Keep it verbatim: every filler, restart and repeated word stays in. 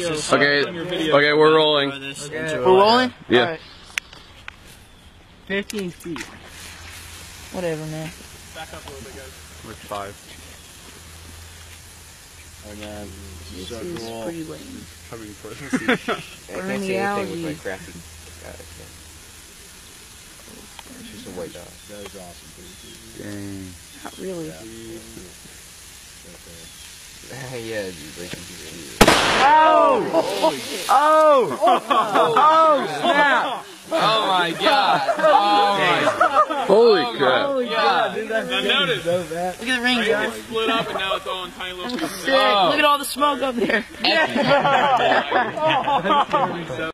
Okay, okay, we're rolling. Okay. We're rolling? Yeah. Right. fifteen feet. Whatever, man. Back up a little bit, guys. Like five. And then This so is cool. pretty lame. How many foot? I can't see anything with my crafty guy. It's just a white dot. That is awesome. Dang. Not really. Yeah, dude, like you Oh! Oh! Oh, snap! Oh my god! Oh my Holy crap. Holy God, dude, that's Now notice, so bad. Look at the ring, right, guys. it's split up and now it's all in tiny little pieces. Sick. Look at all the smoke up there. So